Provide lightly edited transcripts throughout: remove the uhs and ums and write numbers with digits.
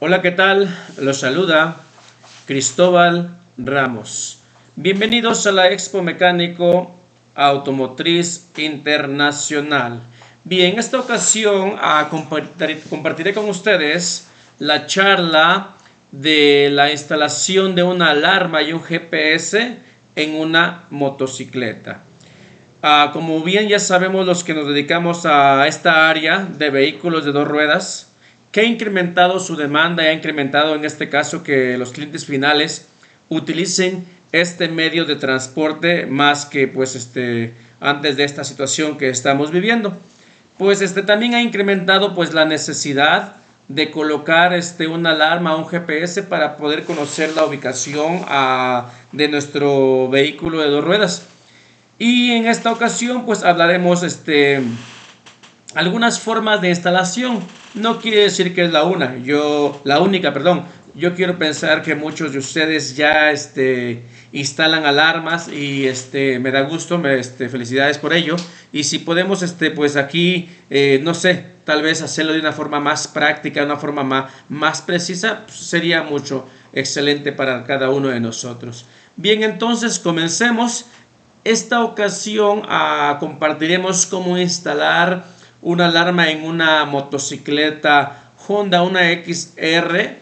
Hola, ¿qué tal? Los saluda Cristóbal Ramos. Bienvenidos a la Expo Mecánico Automotriz Internacional. Bien, en esta ocasión compartiré con ustedes la charla de la instalación de una alarma y un GPS en una motocicleta. Como bien ya sabemos los que nos dedicamos a esta área de vehículos de dos ruedas, que ha incrementado su demanda y ha incrementado en este caso que los clientes finales utilicen este medio de transporte más que antes de esta situación que estamos viviendo. También ha incrementado la necesidad de colocar una alarma o un GPS para poder conocer la ubicación de nuestro vehículo de dos ruedas. Y en esta ocasión hablaremos algunas formas de instalación. No quiere decir que es la única, perdón. Yo quiero pensar que muchos de ustedes ya instalan alarmas y me da gusto, felicidades por ello. Y si podemos aquí, no sé, tal vez hacerlo de una forma más práctica, una forma más precisa, pues sería mucho excelente para cada uno de nosotros. Bien, entonces comencemos. Esta ocasión compartiremos cómo instalar una alarma en una motocicleta Honda, una XR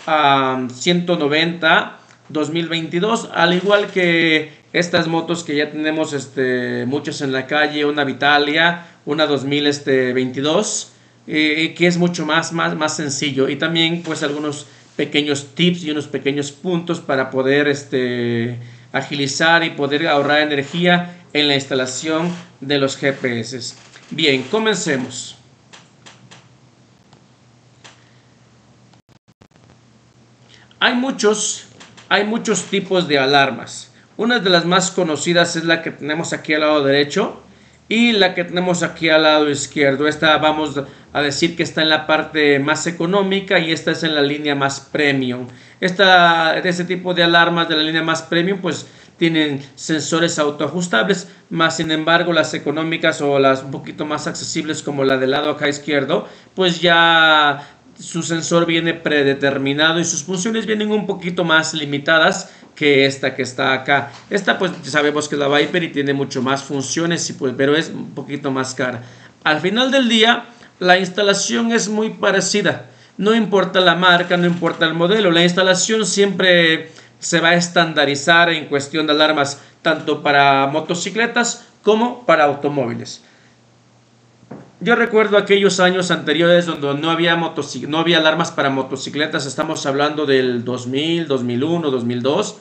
190 2022, al igual que estas motos que ya tenemos muchos en la calle, una Vitalia, una 2022, que es mucho más sencillo, y también algunos pequeños tips y unos pequeños puntos para poder agilizar y poder ahorrar energía en la instalación de los GPS. Bien, comencemos. Hay muchos tipos de alarmas. Una de las más conocidas es la que tenemos aquí al lado derecho y la que tenemos aquí al lado izquierdo. Esta vamos a decir que está en la parte más económica y esta es en la línea más premium. Este tipo de alarmas de la línea más premium tienen sensores autoajustables, más sin embargo las económicas o las un poquito más accesibles como la del lado acá izquierdo, ya su sensor viene predeterminado y sus funciones vienen un poquito más limitadas que esta que está acá. Esta sabemos que es la Viper y tiene mucho más funciones, pero es un poquito más cara. Al final del día la instalación es muy parecida, no importa la marca, no importa el modelo, la instalación siempre se va a estandarizar en cuestión de alarmas tanto para motocicletas como para automóviles. Yo recuerdo aquellos años anteriores donde no había alarmas para motocicletas. Estamos hablando del 2000, 2001, 2002,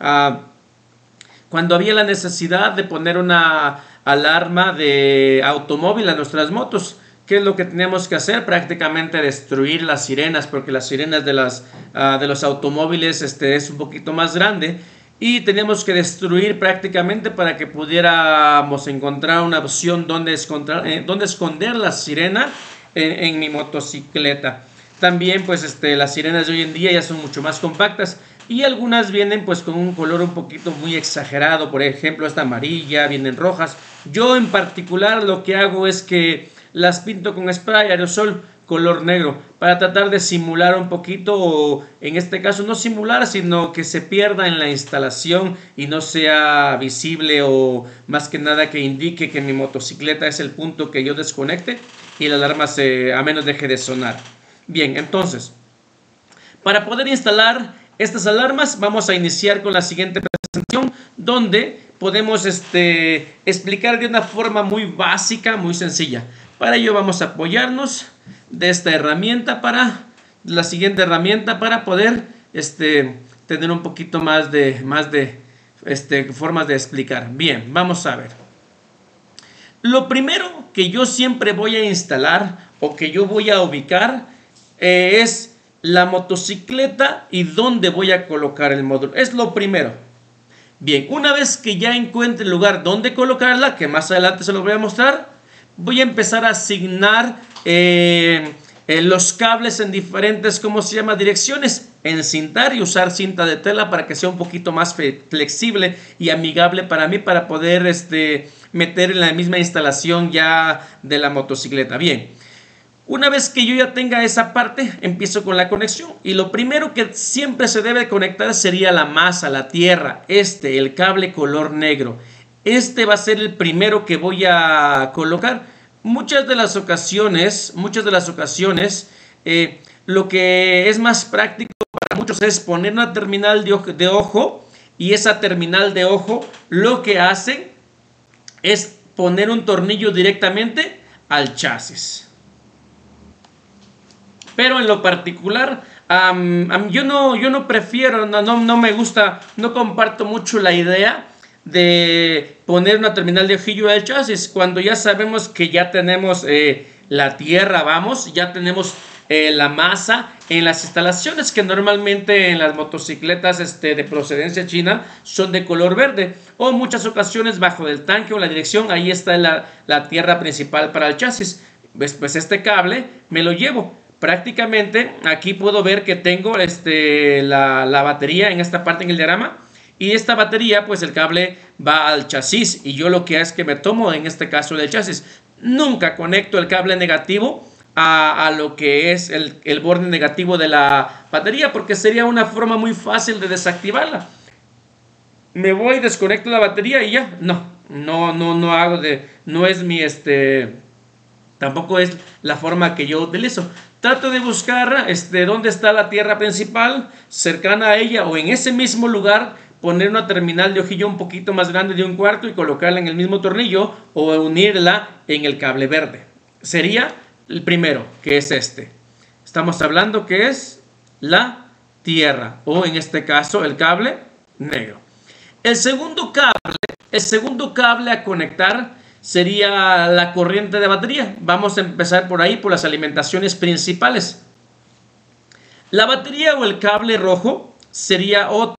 cuando había la necesidad de poner una alarma de automóvil a nuestras motos. ¿Qué es lo que teníamos que hacer? Prácticamente destruir las sirenas, porque las sirenas de los automóviles es un poquito más grande, y teníamos que destruir prácticamente para que pudiéramos encontrar una opción donde esconder la sirena en mi motocicleta. También las sirenas de hoy en día ya son mucho más compactas y algunas vienen con un color un poquito muy exagerado. Por ejemplo, esta amarilla, vienen rojas. Yo en particular lo que hago es que las pinto con spray aerosol color negro para tratar de simular un poquito, o en este caso no simular, sino que se pierda en la instalación y no sea visible, o más que nada que indique que mi motocicleta es el punto que yo desconecte y la alarma a menos deje de sonar. Bien, entonces para poder instalar estas alarmas vamos a iniciar con la siguiente presentación, donde podemos explicar de una forma muy básica, muy sencilla. Para ello vamos a apoyarnos de esta herramienta para la siguiente herramienta para poder tener un poquito más de formas de explicar. Bien, vamos a ver. Lo primero que yo siempre voy a instalar o que yo voy a ubicar es la motocicleta y dónde voy a colocar el módulo. Es lo primero. Bien, una vez que ya encuentre el lugar donde colocarla, que más adelante se lo voy a mostrar, voy a empezar a asignar los cables en diferentes, ¿cómo se llama?, direcciones, encintar y usar cinta de tela para que sea un poquito más flexible y amigable para mí, para poder meter en la misma instalación ya de la motocicleta. Bien, Una vez que yo ya tenga esa parte, empiezo con la conexión. Y lo primero que siempre se debe conectar sería la masa, la tierra. El cable color negro. Este va a ser el primero que voy a colocar. Muchas de las ocasiones, lo que es más práctico para muchos es poner una terminal de ojo. Y esa terminal de ojo lo que hacen es poner un tornillo directamente al chasis. Pero en lo particular, yo no prefiero, no me gusta, no comparto mucho la idea de poner una terminal de ojillo al chasis cuando ya sabemos que ya tenemos la tierra, ya tenemos la masa en las instalaciones que normalmente en las motocicletas de procedencia china son de color verde, o en muchas ocasiones bajo del tanque o la dirección, ahí está la tierra principal para el chasis. Pues este cable me lo llevo. Prácticamente aquí puedo ver que tengo la batería en esta parte en el diagrama, y esta batería, pues el cable va al chasis, y yo lo que hago es que me tomo en este caso del chasis. Nunca conecto el cable negativo a lo que es el borde negativo de la batería, porque sería una forma muy fácil de desactivarla. Me voy, desconecto la batería y ya. No hago no es mi tampoco es la forma que yo utilizo. Trato de buscar dónde está la tierra principal, cercana a ella, o en ese mismo lugar poner una terminal de ojillo un poquito más grande de 1/4 y colocarla en el mismo tornillo, o unirla en el cable verde. Sería el primero, que es Estamos hablando que es la tierra, o en este caso el cable negro. El segundo cable a conectar sería la corriente de batería. Vamos a empezar por ahí, por las alimentaciones principales. La batería o el cable rojo sería otro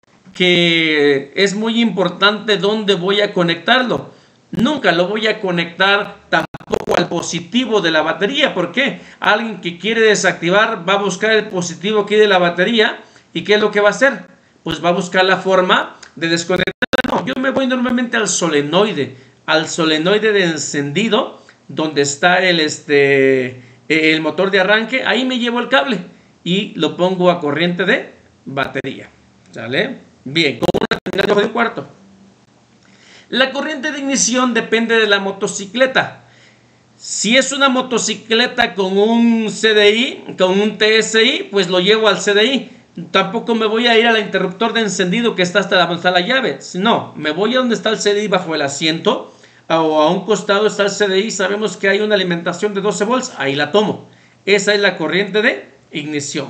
que es muy importante dónde voy a conectarlo. Nunca lo voy a conectar tampoco al positivo de la batería. ¿Por qué? Alguien que quiere desactivar va a buscar el positivo aquí de la batería, ¿y qué es lo que va a hacer? Pues va a buscar la forma de desconectar. No, yo me voy normalmente al solenoide de encendido, donde está el motor de arranque. Ahí me llevo el cable y lo pongo a corriente de batería. ¿Sale? Bien, con una terminal de 1/4. La corriente de ignición depende de la motocicleta. Si es una motocicleta con un CDI, con un TSI, pues lo llevo al CDI. Tampoco me voy a ir al interruptor de encendido que está hasta donde está la llave. No, me voy a donde está el CDI bajo el asiento, o a un costado está el CDI. Sabemos que hay una alimentación de 12 volts, ahí la tomo. Esa es la corriente de ignición.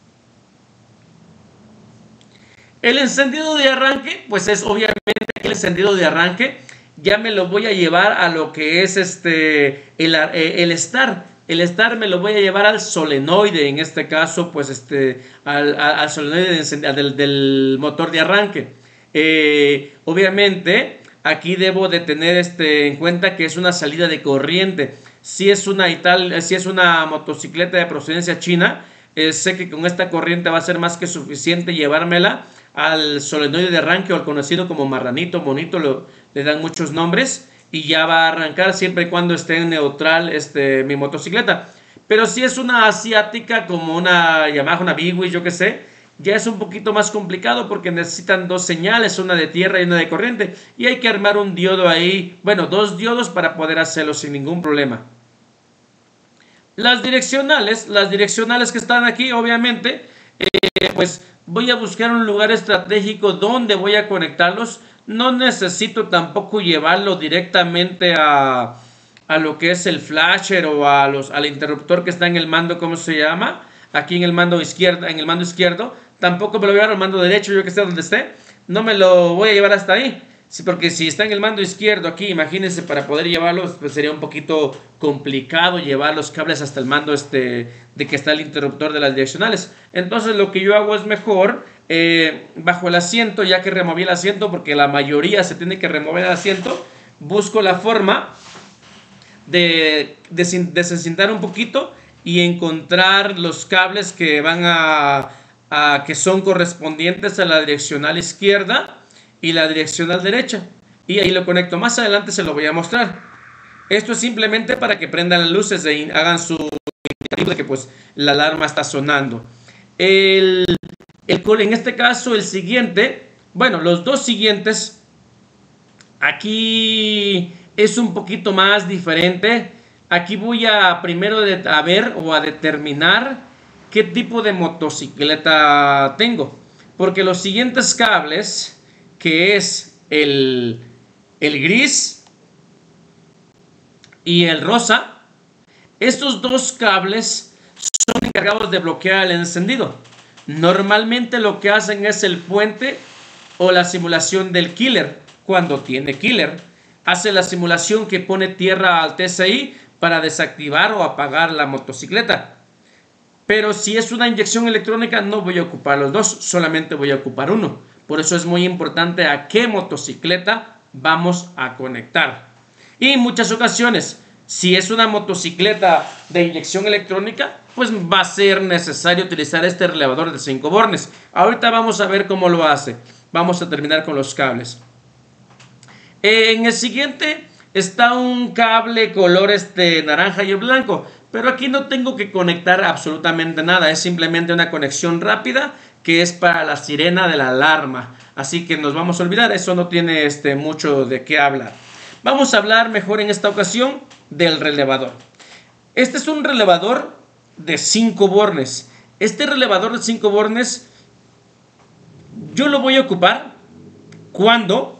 El encendido de arranque, pues es obviamente el encendido de arranque. Ya me lo voy a llevar a lo que es el estar. El estar me lo voy a llevar al solenoide, en este caso, pues al solenoide del motor de arranque. Obviamente, aquí debo de tener en cuenta que es una salida de corriente. Si es una motocicleta de procedencia china, sé que con esta corriente va a ser más que suficiente llevármela al solenoide de arranque, o al conocido como marranito, bonito, le dan muchos nombres, y ya va a arrancar siempre y cuando esté en neutral mi motocicleta. Pero si es una asiática como una Yamaha, una Biwis, yo que sé, ya es un poquito más complicado porque necesitan dos señales, una de tierra y una de corriente, y hay que armar un diodo ahí, bueno, 2 diodos para poder hacerlo sin ningún problema. Las direccionales que están aquí, obviamente, pues voy a buscar un lugar estratégico donde voy a conectarlos. No necesito tampoco llevarlo directamente a lo que es el flasher o al interruptor que está en el mando, ¿cómo se llama? Aquí en el mando izquierdo. Tampoco me lo voy a llevar al mando derecho, yo que sé donde esté. No me lo voy a llevar hasta ahí. Sí, porque si está en el mando izquierdo aquí, imagínense, para poder llevarlos, pues sería un poquito complicado llevar los cables hasta el mando de que está el interruptor de las direccionales. Entonces lo que yo hago es mejor bajo el asiento, ya que removí el asiento, porque la mayoría se tiene que remover el asiento, busco la forma de desencintar un poquito y encontrar los cables que van que son correspondientes a la direccional izquierda y la direccional derecha, y ahí lo conecto. Más adelante se lo voy a mostrar. Esto es simplemente para que prendan las luces y hagan su indicativo de que pues la alarma está sonando. En este caso, el siguiente, bueno, los dos siguientes, aquí es un poquito más diferente. Aquí voy a primero a ver o a determinar qué tipo de motocicleta tengo. Porque los siguientes cables, que es el gris y el rosa, estos dos cables son encargados de bloquear el encendido. Normalmente lo que hacen es el puente o la simulación del killer. Cuando tiene killer, hace la simulación que pone tierra al TSI para desactivar o apagar la motocicleta. Pero si es una inyección electrónica, no voy a ocupar los dos, solamente voy a ocupar uno. Por eso es muy importante a qué motocicleta vamos a conectar. Y en muchas ocasiones, si es una motocicleta de inyección electrónica, pues va a ser necesario utilizar este relevador de 5 bornes. Ahorita vamos a ver cómo lo hace. Vamos a terminar con los cables. En el siguiente está un cable color naranja y blanco, pero aquí no tengo que conectar absolutamente nada. Es simplemente una conexión rápida que es para la sirena de la alarma. Así que nos vamos a olvidar, eso no tiene mucho de qué hablar. Vamos a hablar mejor en esta ocasión del relevador. Este es un relevador de 5 bornes. Este relevador de 5 bornes yo lo voy a ocupar cuando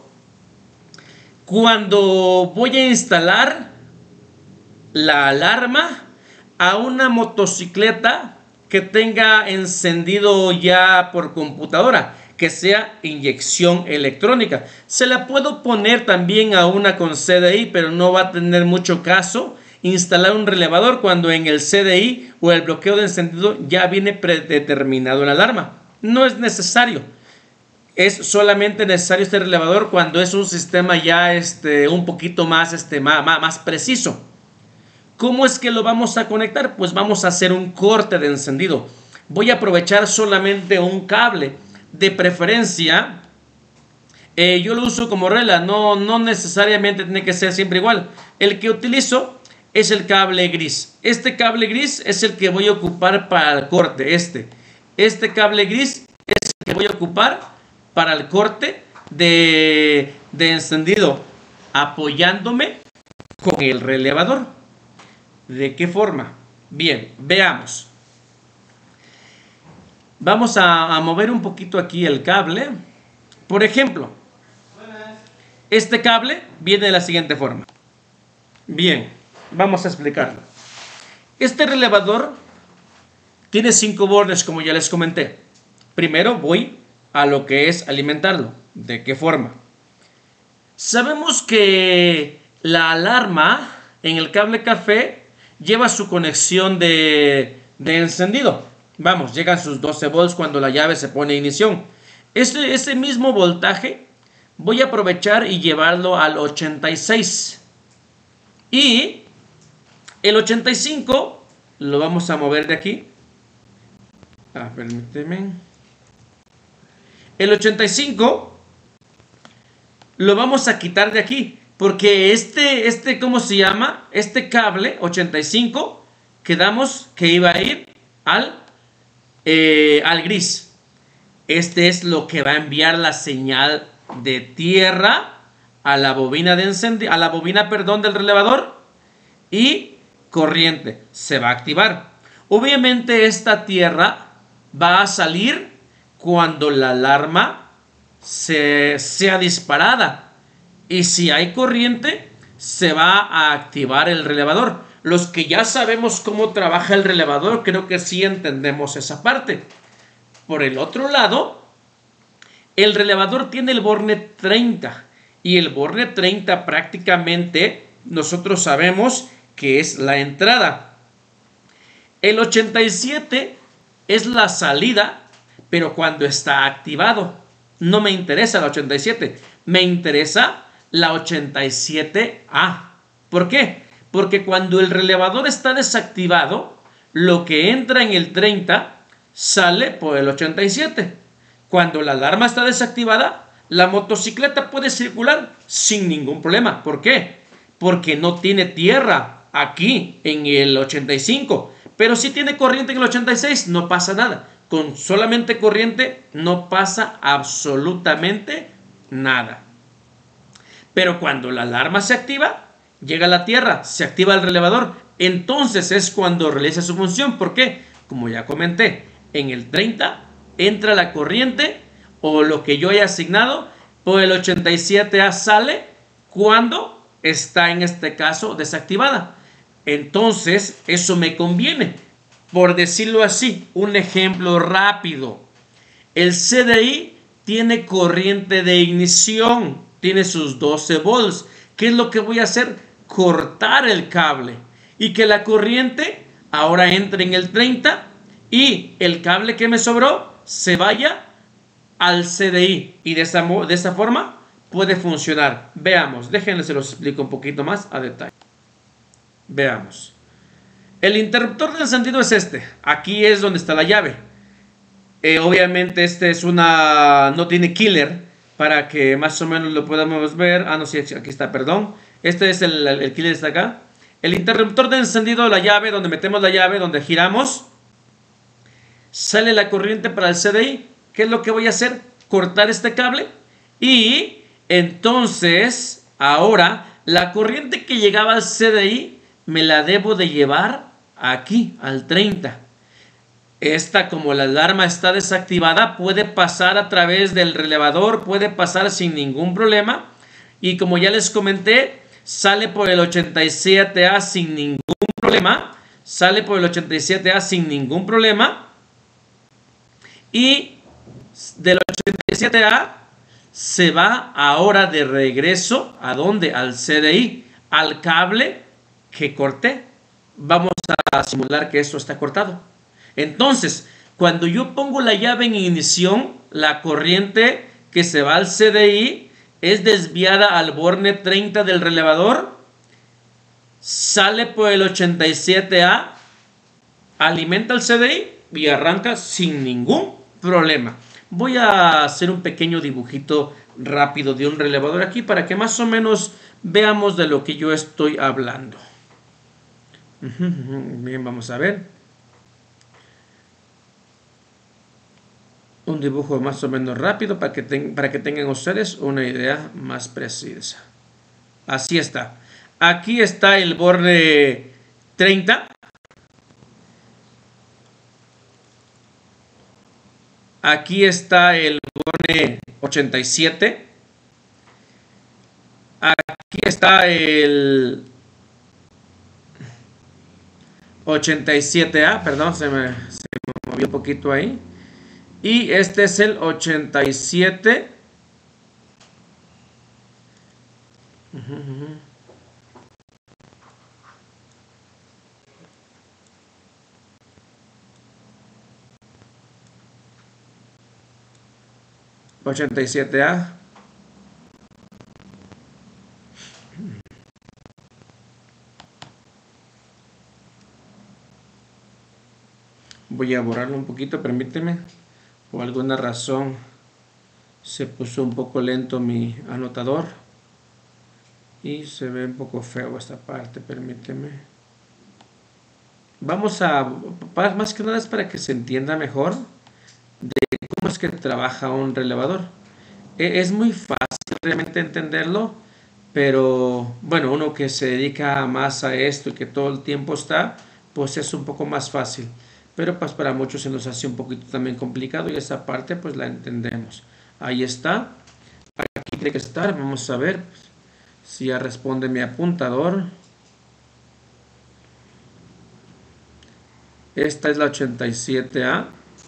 voy a instalar la alarma a una motocicleta que tenga encendido ya por computadora, que sea inyección electrónica. Se la puedo poner también a una con CDI, pero no va a tener mucho caso instalar un relevador cuando en el CDI o el bloqueo de encendido ya viene predeterminado la alarma. No es necesario. Es solamente necesario este relevador cuando es un sistema ya un poquito más, más preciso. ¿Cómo es que lo vamos a conectar? Pues vamos a hacer un corte de encendido. Voy a aprovechar solamente un cable. De preferencia, yo lo uso como regla, no necesariamente tiene que ser siempre igual. El que utilizo es el cable gris. Este cable gris es el que voy a ocupar para el corte. Este cable gris es el que voy a ocupar para el corte de encendido, apoyándome con el relevador. ¿De qué forma? Bien, veamos. Vamos a mover un poquito aquí el cable. Por ejemplo, este cable viene de la siguiente forma. Bien, vamos a explicarlo. Este relevador tiene 5 bornes, como ya les comenté. Primero voy a lo que es alimentarlo. ¿De qué forma? Sabemos que la alarma en el cable café lleva su conexión de encendido. Vamos, llegan sus 12 volts cuando la llave se pone en ignición. Ese mismo voltaje voy a aprovechar y llevarlo al 86. Y el 85 lo vamos a mover de aquí. Permíteme. El 85 lo vamos a quitar de aquí. Porque ¿cómo se llama? Este cable 85 quedamos que iba a ir al gris. Este es lo que va a enviar la señal de tierra a la bobina de encendido, a la bobina, perdón, del relevador, y corriente se va a activar. Obviamente esta tierra va a salir cuando la alarma sea disparada, y si hay corriente se va a activar el relevador. Los que ya sabemos cómo trabaja el relevador, creo que sí entendemos esa parte. Por el otro lado, el relevador tiene el borne 30. Y el borne 30 prácticamente nosotros sabemos que es la entrada. El 87 es la salida, pero cuando está activado. No me interesa la 87, me interesa la 87A. ¿Por qué? Porque cuando el relevador está desactivado, lo que entra en el 30 sale por el 87. Cuando la alarma está desactivada, la motocicleta puede circular sin ningún problema. ¿Por qué? porque no tiene tierra aquí en el 85, pero sí tiene corriente en el 86, no pasa nada. Con solamente corriente no pasa absolutamente nada. Pero cuando la alarma se activa, llega a la tierra, se activa el relevador, entonces es cuando realiza su función. ¿Por qué? Como ya comenté, en el 30 entra la corriente o lo que yo haya asignado, por el 87A sale cuando está en este caso desactivada. Entonces eso me conviene. Por decirlo así, un ejemplo rápido. El CDI tiene corriente de ignición, tiene sus 12 volts. ¿Qué es lo que voy a hacer? Cortar el cable y que la corriente ahora entre en el 30 y el cable que me sobró se vaya al CDI y de esa forma puede funcionar. Veamos, déjenme se los explico un poquito más a detalle. Veamos. El interruptor de encendido es este. Aquí es donde está la llave. Obviamente este es no tiene killer para que más o menos lo podamos ver. Ah, no, sí, aquí está, perdón. Este es el killer, está acá. El interruptor de encendido, la llave, donde metemos la llave, donde giramos, sale la corriente para el CDI. ¿Qué es lo que voy a hacer? Cortar este cable y entonces ahora la corriente que llegaba al CDI me la debo de llevar aquí al 30. Esta, como la alarma está desactivada, puede pasar a través del relevador, puede pasar sin ningún problema. Y como ya les comenté, sale por el 87A sin ningún problema. Sale por el 87A sin ningún problema. Y del 87A se va ahora de regreso. ¿A dónde? Al CDI, al cable que corté. Vamos a simular que esto está cortado. Entonces, cuando yo pongo la llave en ignición, la corriente que se va al CDI es desviada al borne 30 del relevador, sale por el 87A, alimenta el CDI y arranca sin ningún problema. Voy a hacer un pequeño dibujito rápido de un relevador aquí para que más o menos veamos de lo que yo estoy hablando. Bien, vamos a ver. Un dibujo más o menos rápido para que tengan ustedes una idea más precisa. Así está. Aquí está el borne 30. Aquí está el borne 87. Aquí está el 87A. Perdón, se me movió un poquito ahí. Y este es el 87. 87A. Voy a borrarlo un poquito, permíteme. Por alguna razón se puso un poco lento mi anotador y se ve un poco feo esta parte, permíteme. Vamos a, más que nada es para que se entienda mejor de cómo es que trabaja un relevador. Es muy fácil realmente entenderlo, pero bueno, uno que se dedica más a esto y que todo el tiempo está, pues es un poco más fácil. Pero pues para muchos se nos hace un poquito también complicado y esa parte pues la entendemos. Ahí está. Aquí tiene que estar. Vamos a ver si ya responde mi apuntador. Esta es la 87A.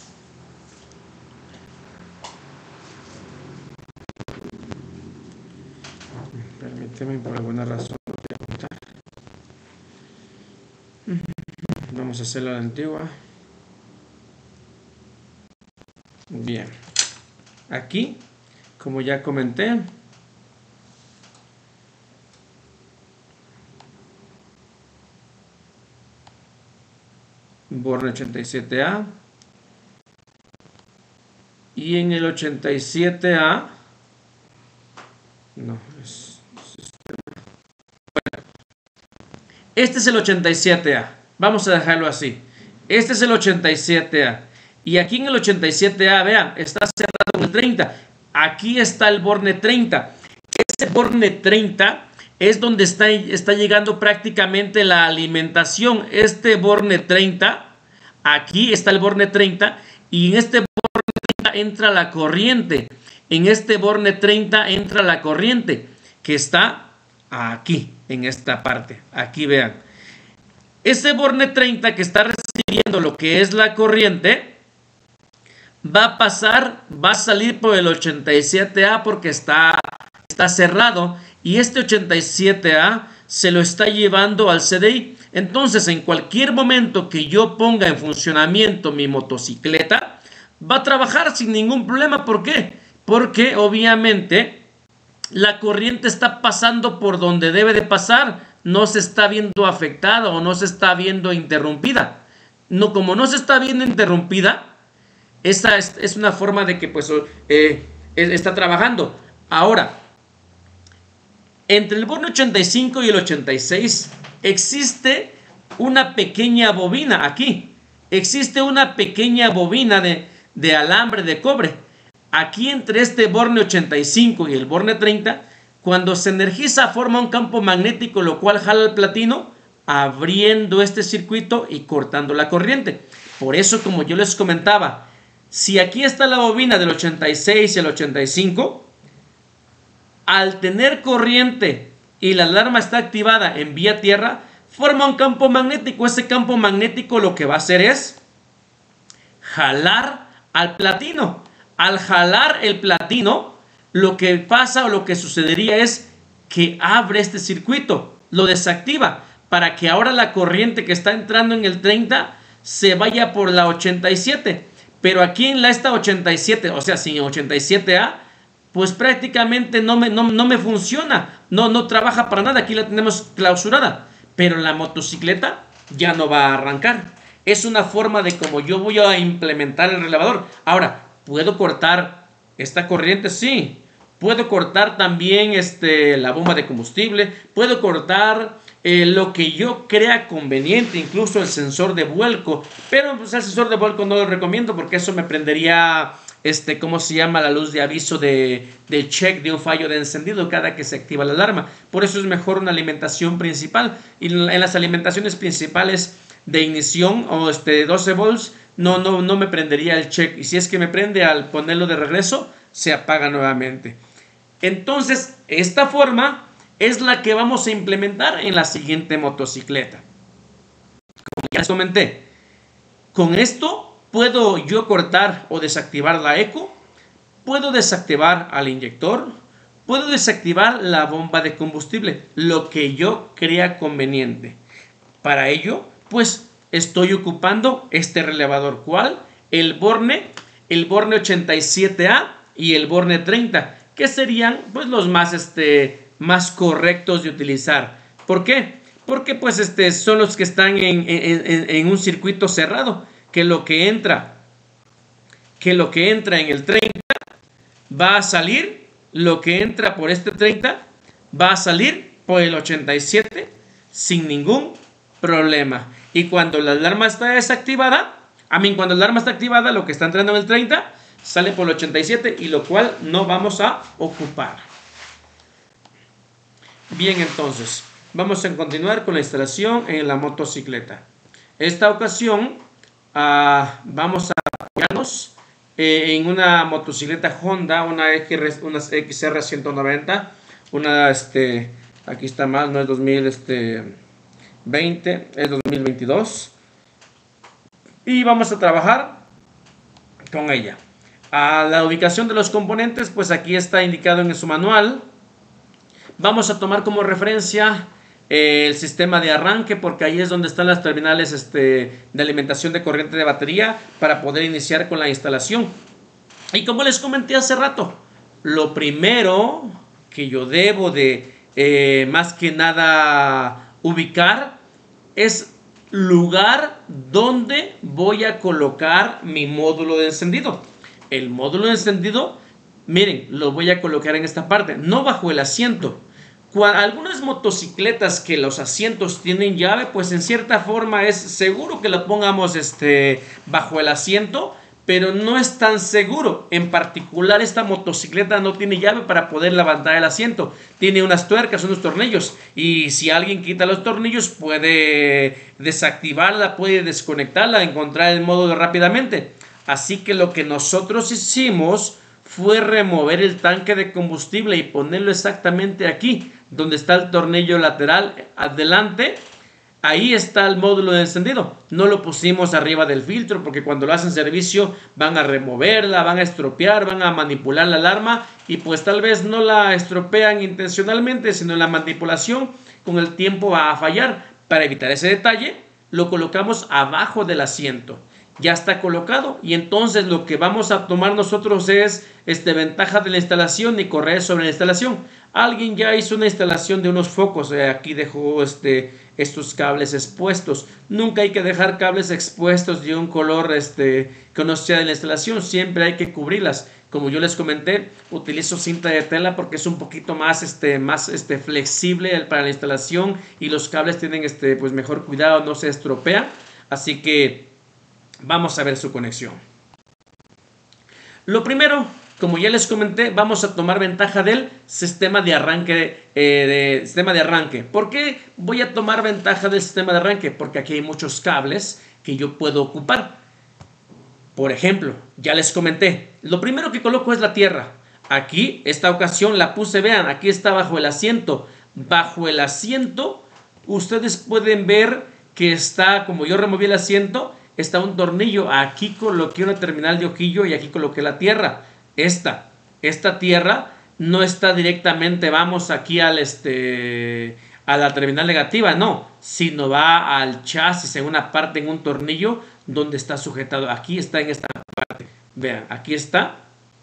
Permíteme, por alguna razón no voy a apuntar. Vamos a hacerlo a la antigua. Bien. Aquí, como ya comenté, borne 87A. Y en el 87A, no, Este es el 87A. Vamos a dejarlo así. Este es el 87A. Y aquí en el 87A, vean, está cerrado con el 30. Aquí está el borne 30. Ese borne 30 es donde está llegando prácticamente la alimentación. Este borne 30, aquí está el borne 30, y en este borne 30 entra la corriente. En este borne 30 entra la corriente, que está aquí, en esta parte. Aquí vean. Ese borne 30 que está recibiendo lo que es la corriente, va a salir por el 87A porque está cerrado, y este 87A se lo está llevando al CDI. Entonces, en cualquier momento que yo ponga en funcionamiento mi motocicleta, va a trabajar sin ningún problema. ¿Por qué? Porque obviamente la corriente está pasando por donde debe de pasar, no se está viendo afectada o no se está viendo interrumpida. No, como no se está viendo interrumpida, esa es una forma de que pues está trabajando. Ahora, entre el borne 85 y el 86 existe una pequeña bobina aquí. Existe una pequeña bobina de alambre de cobre. Aquí entre este borne 85 y el borne 30, cuando se energiza forma un campo magnético, lo cual jala el platino, abriendo este circuito y cortando la corriente. Por eso, como yo les comentaba, si aquí está la bobina del 86 y el 85, al tener corriente y la alarma está activada en vía tierra, forma un campo magnético. Ese campo magnético lo que va a hacer es jalar al platino. Al jalar el platino, lo que pasa o lo que sucedería es que abre este circuito, lo desactiva, para que ahora la corriente que está entrando en el 30 se vaya por la 87. Pero aquí en esta 87, o sea, sin 87A, pues prácticamente no me funciona, no trabaja para nada. Aquí la tenemos clausurada, pero la motocicleta ya no va a arrancar. Es una forma de cómo yo voy a implementar el relevador. Ahora, ¿puedo cortar esta corriente? Sí. Puedo cortar también la bomba de combustible. Puedo cortar lo que yo crea conveniente, incluso el sensor de vuelco. Pero pues, el sensor de vuelco no lo recomiendo porque eso me prendería, ¿cómo se llama? La luz de aviso de check de un fallo de encendido cada que se activa la alarma. Por eso es mejor una alimentación principal. Y en las alimentaciones principales de ignición o 12 volts, no me prendería el check. Y si es que me prende, al ponerlo de regreso, se apaga nuevamente. Entonces, esta forma es la que vamos a implementar en la siguiente motocicleta. Como ya les comenté, con esto puedo yo cortar o desactivar la eco, puedo desactivar al inyector, puedo desactivar la bomba de combustible, lo que yo crea conveniente. Para ello, pues estoy ocupando este relevador. ¿Cuál? El borne 87A y el borne 30, que serían pues los más correctos de utilizar. ¿Por qué? Porque pues son los que están en un circuito cerrado, que lo que entra en el 30 va a salir, lo que entra por este 30 va a salir por el 87 sin ningún problema. Y cuando la alarma está desactivada, cuando la alarma está activada, lo que está entrando en el 30 sale por el 87, y lo cual no vamos a ocupar. Bien, entonces vamos a continuar con la instalación en la motocicleta. Esta ocasión vamos a apoyarnos en una motocicleta Honda, una XR 190, aquí está más, no es 2020, es 2022, y vamos a trabajar con ella. La ubicación de los componentes, pues aquí está indicado en su manual. Vamos a tomar como referencia el sistema de arranque, porque ahí es donde están las terminales de alimentación de corriente de batería para poder iniciar con la instalación. Y como les comenté hace rato, lo primero que yo debo de más que nada ubicar es lugar donde voy a colocar mi módulo de encendido. El módulo de encendido, miren, lo voy a colocar en esta parte, no bajo el asiento. Algunas motocicletas que los asientos tienen llave, pues en cierta forma es seguro que lo pongamos bajo el asiento, pero no es tan seguro. En particular, esta motocicleta no tiene llave para poder levantar el asiento. Tiene unas tuercas, unos tornillos, y si alguien quita los tornillos puede desactivarla, puede desconectarla, encontrar el modo rápidamente. Así que lo que nosotros hicimos fue remover el tanque de combustible y ponerlo exactamente aquí, donde está el tornillo lateral adelante. Ahí está el módulo de encendido. No lo pusimos arriba del filtro porque cuando lo hacen servicio van a removerla, van a estropear, van a manipular la alarma, y pues tal vez no la estropean intencionalmente, sino la manipulación con el tiempo va a fallar. Para evitar ese detalle, lo colocamos abajo del asiento. Ya está colocado, y entonces lo que vamos a tomar nosotros es ventaja de la instalación y correr sobre la instalación. Alguien ya hizo una instalación de unos focos, aquí dejó estos cables expuestos. Nunca hay que dejar cables expuestos de un color que no sea de la instalación, siempre hay que cubrirlas. Como yo les comenté, utilizo cinta de tela porque es un poquito más flexible para la instalación, y los cables tienen pues mejor cuidado, no se estropean. Así que vamos a ver su conexión. Lo primero, como ya les comenté, vamos a tomar ventaja del sistema de arranque. ¿Por qué voy a tomar ventaja del sistema de arranque? Porque aquí hay muchos cables que yo puedo ocupar. Por ejemplo, ya les comenté, lo primero que coloco es la tierra. Aquí, esta ocasión la puse, vean, aquí está bajo el asiento. Bajo el asiento, ustedes pueden ver que está, como yo removí el asiento, está un tornillo. Aquí coloqué una terminal de ojillo y aquí coloqué la tierra. Esta tierra no está directamente, vamos aquí a la terminal negativa, no, sino va al chasis en una parte, en un tornillo donde está sujetado. Aquí está en esta parte. Vean, aquí está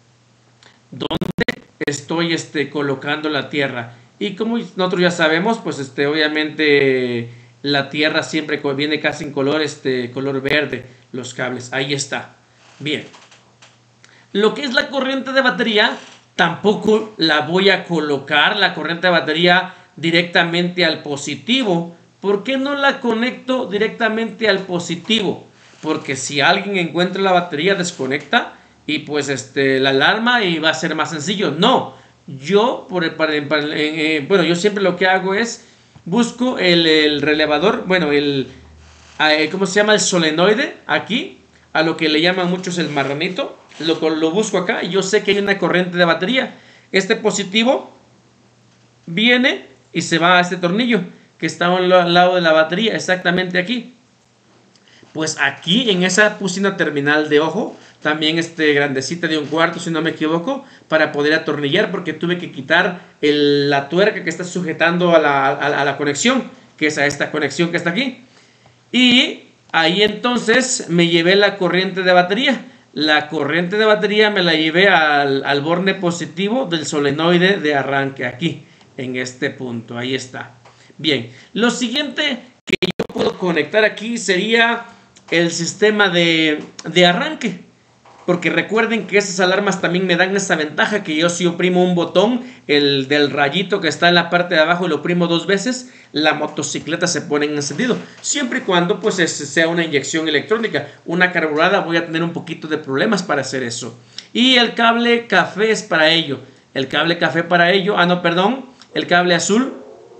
donde estoy colocando la tierra. Y como nosotros ya sabemos, pues obviamente la tierra siempre viene casi en color color verde, los cables. Ahí está. Bien. Lo que es la corriente de batería, tampoco la voy a colocar la corriente de batería directamente al positivo. ¿Por qué no la conecto directamente al positivo? Porque si alguien encuentra la batería, desconecta y pues la alarma, y va a ser más sencillo. No, yo yo siempre lo que hago es busco el relevador, bueno, ¿cómo se llama? El solenoide, aquí, a lo que le llaman muchos el marranito. Lo busco acá y yo sé que hay una corriente de batería. Este positivo viene y se va a este tornillo que está al lado de la batería, exactamente aquí. Pues aquí en esa puse una terminal de ojo, también grandecita de 1/4 si no me equivoco, para poder atornillar, porque tuve que quitar la tuerca que está sujetando a la conexión, que es a esta conexión que está aquí. Y ahí entonces me llevé la corriente de batería. La corriente de batería me la llevé al borne positivo del solenoide de arranque, aquí, en este punto. Ahí está. Bien, lo siguiente que yo puedo conectar aquí sería el sistema de arranque. Porque recuerden que esas alarmas también me dan esa ventaja, que yo si oprimo un botón, el del rayito que está en la parte de abajo, y lo oprimo 2 veces, la motocicleta se pone en encendido. Siempre y cuando pues sea una inyección electrónica. Una carburada voy a tener un poquito de problemas para hacer eso. Y el cable café es para ello. El cable café para ello, el cable azul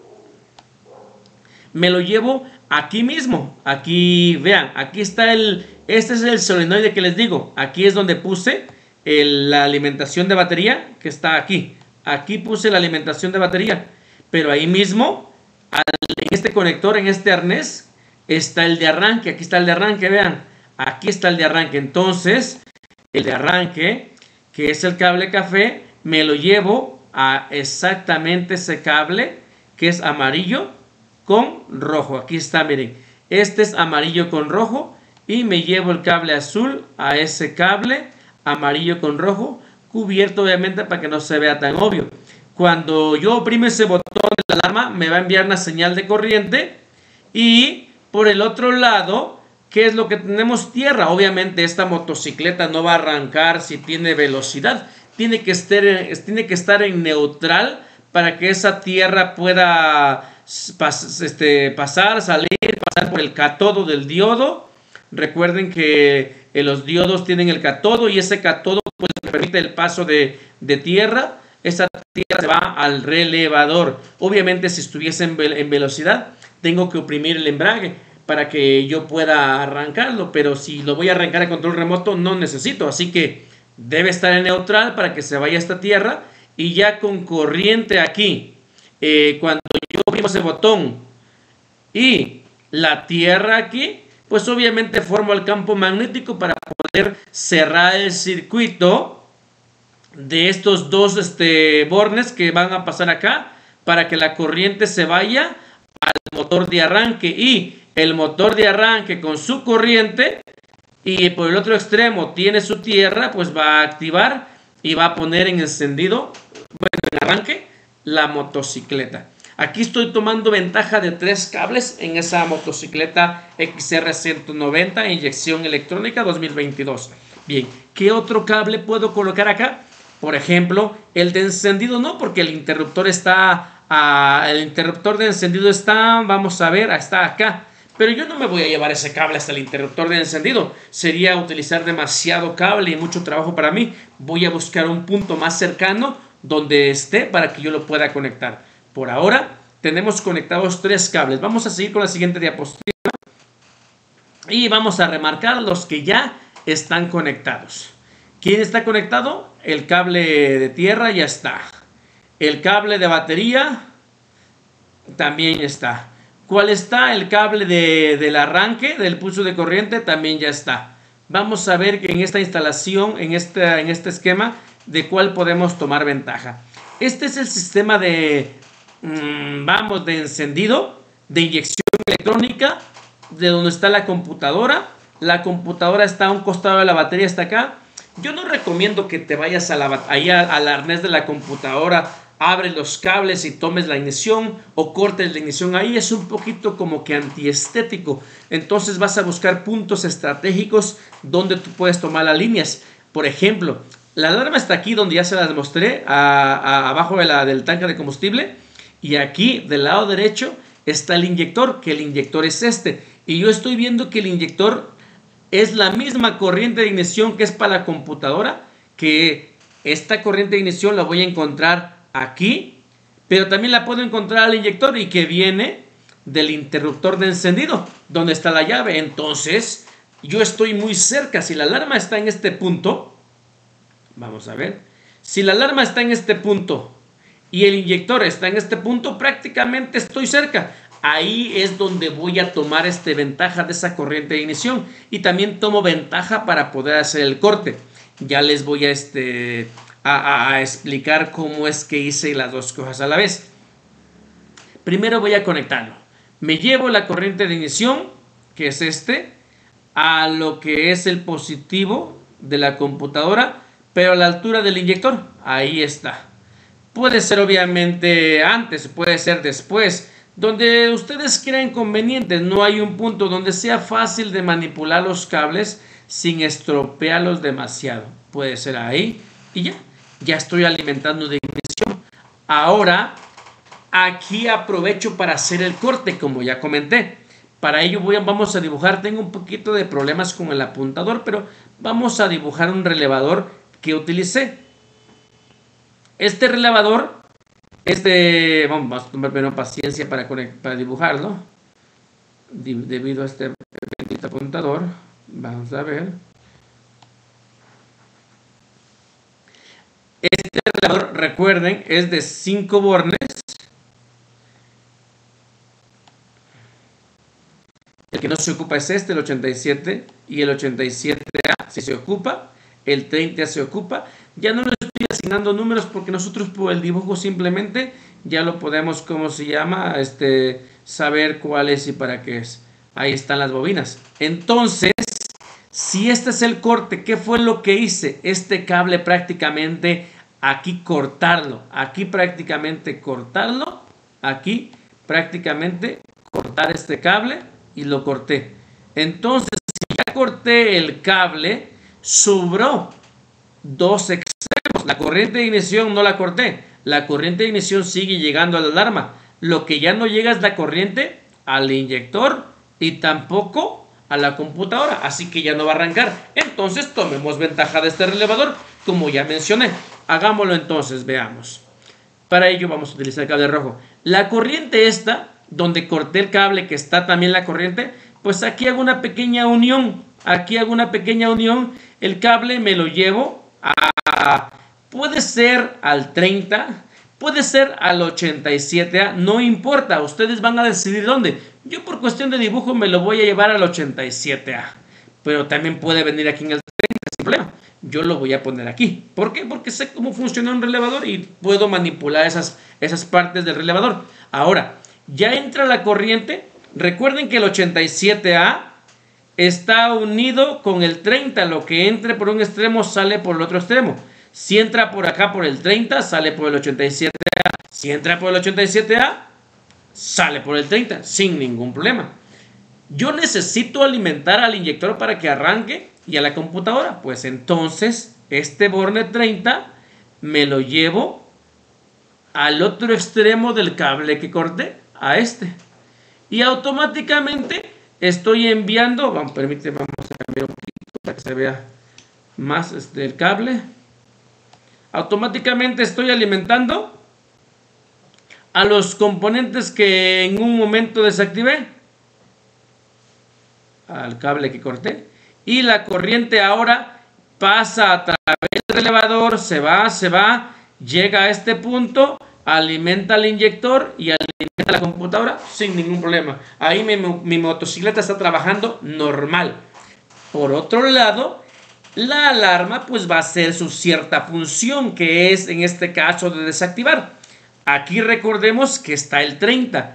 me lo llevo aquí mismo. Aquí, vean, aquí está este es el solenoide que les digo. Aquí es donde puse la alimentación de batería, que está aquí. Aquí puse la alimentación de batería. Pero ahí mismo, en este conector, en este arnés, está el de arranque. Aquí está el de arranque, vean. Aquí está el de arranque. Entonces, el de arranque, que es el cable café, me lo llevo a exactamente ese cable, que es amarillo con rojo. Aquí está, miren. Este es amarillo con rojo. Y me llevo el cable azul a ese cable amarillo con rojo, cubierto obviamente para que no se vea tan obvio. Cuando yo oprimo ese botón de la alarma, me va a enviar una señal de corriente. Y por el otro lado, ¿qué es lo que tenemos? Tierra. Obviamente esta motocicleta no va a arrancar si tiene velocidad. Tiene que estar en neutral para que esa tierra pueda pasar, salir, pasar por el cátodo del diodo. Recuerden que los diodos tienen el cátodo y ese cátodo pues, permite el paso de tierra. Esa tierra se va al relevador. Obviamente si estuviese en velocidad tengo que oprimir el embrague para que yo pueda arrancarlo, pero si lo voy a arrancar a control remoto no necesito, así que debe estar en neutral para que se vaya esta tierra y ya con corriente aquí, cuando yo oprimo ese botón y la tierra aquí, pues obviamente formo el campo magnético para poder cerrar el circuito de estos dos bornes que van a pasar acá para que la corriente se vaya al motor de arranque y el motor de arranque con su corriente y por el otro extremo tiene su tierra, pues va a activar y va a poner en encendido, bueno, en arranque, la motocicleta. Aquí estoy tomando ventaja de 3 cables en esa motocicleta XR190 inyección electrónica 2022. Bien, ¿qué otro cable puedo colocar acá? Por ejemplo, el de encendido no, porque el interruptor está, el interruptor de encendido está, vamos a ver, está acá. Pero yo no me voy a llevar ese cable hasta el interruptor de encendido. Sería utilizar demasiado cable y mucho trabajo para mí. Voy a buscar un punto más cercano donde esté para que yo lo pueda conectar. Por ahora tenemos conectados 3 cables. Vamos a seguir con la siguiente diapositiva. Y vamos a remarcar los que ya están conectados. ¿Quién está conectado? El cable de tierra ya está. El cable de batería también está. ¿Cuál está? El cable del arranque, del pulso de corriente, también ya está. Vamos a ver que en esta instalación, en este esquema, de cuál podemos tomar ventaja. Este es el sistema de encendido, de inyección electrónica, de donde está la computadora. La computadora está a un costado de la batería, está acá. Yo no recomiendo que te vayas al arnés de la computadora, abres los cables y tomes la ignición o cortes la ignición. Ahí es un poquito como que antiestético. Entonces vas a buscar puntos estratégicos donde tú puedes tomar las líneas. Por ejemplo, la alarma está aquí donde ya se las mostré, abajo del tanque de combustible. Y aquí del lado derecho está el inyector, que el inyector es este. Y yo estoy viendo que el inyector es la misma corriente de ignición que es para la computadora, que esta corriente de ignición la voy a encontrar aquí, pero también la puedo encontrar al inyector y que viene del interruptor de encendido, donde está la llave. Entonces, yo estoy muy cerca. Si la alarma está en este punto, vamos a ver, si la alarma está en este punto y el inyector está en este punto, prácticamente estoy cerca. Ahí es donde voy a tomar ventaja de esa corriente de ignición y también tomo ventaja para poder hacer el corte. Ya les voy a explicar cómo es que hice las dos cosas a la vez. Primero voy a conectarlo. Me llevo la corriente de ignición, que es a lo que es el positivo de la computadora, pero a la altura del inyector. Ahí está. Puede ser obviamente antes, puede ser después, donde ustedes crean conveniente. No hay un punto donde sea fácil de manipular los cables sin estropearlos demasiado. Puede ser ahí y ya estoy alimentando de ignición. Ahora aquí aprovecho para hacer el corte, como ya comenté. Para ello vamos a dibujar, tengo un poquito de problemas con el apuntador, pero vamos a dibujar un relevador que utilicé. Este relevador vamos a tomar menos paciencia para dibujarlo, debido a este bendito apuntador. Vamos a ver. Este relevador, recuerden, es de 5 bornes. El que no se ocupa es el 87 y el 87A si se ocupa, el 30 se ocupa. Ya no le estoy asignando números porque nosotros por el dibujo simplemente ya lo podemos, ¿cómo se llama? Saber cuál es y para qué es. Ahí están las bobinas. Entonces, si este es el corte, ¿qué fue lo que hice? Este cable prácticamente aquí cortarlo, aquí prácticamente cortarlo, aquí prácticamente cortar este cable y lo corté. Entonces, si ya corté el cable, sobró 2 extremos. La corriente de ignición no la corté, la corriente de ignición sigue llegando a la alarma. Lo que ya no llega es la corriente al inyector y tampoco a la computadora, así que ya no va a arrancar. Entonces tomemos ventaja de este relevador, como ya mencioné. Hagámoslo entonces, veamos. Para ello vamos a utilizar el cable rojo. La corriente esta, donde corté el cable que está también la corriente, pues aquí hago una pequeña unión. Aquí hago una pequeña unión. El cable me lo llevo a... puede ser al 30, puede ser al 87A, no importa. Ustedes van a decidir dónde. Yo por cuestión de dibujo me lo voy a llevar al 87A. Pero también puede venir aquí en el 30 sin problema. Yo lo voy a poner aquí. ¿Por qué? Porque sé cómo funciona un relevador y puedo manipular esas partes del relevador. Ahora, ya entra la corriente. Recuerden que el 87A está unido con el 30. Lo que entre por un extremo sale por el otro extremo. Si entra por acá por el 30, sale por el 87A. Si entra por el 87A, sale por el 30, sin ningún problema. Yo necesito alimentar al inyector para que arranque y a la computadora. Pues entonces, este borne 30 me lo llevo al otro extremo del cable que corté, a este. Y automáticamente estoy enviando, permíteme, vamos a cambiar un poquito para que se vea más el cable. Automáticamente estoy alimentando a los componentes que en un momento desactivé, al cable que corté, y la corriente ahora pasa a través del elevador, se va, llega a este punto, alimenta al inyector y alimenta a la computadora sin ningún problema. Ahí mi motocicleta está trabajando normal. Por otro lado, la alarma pues va a hacer su cierta función, que es en este caso de desactivar. Aquí recordemos que está el 30.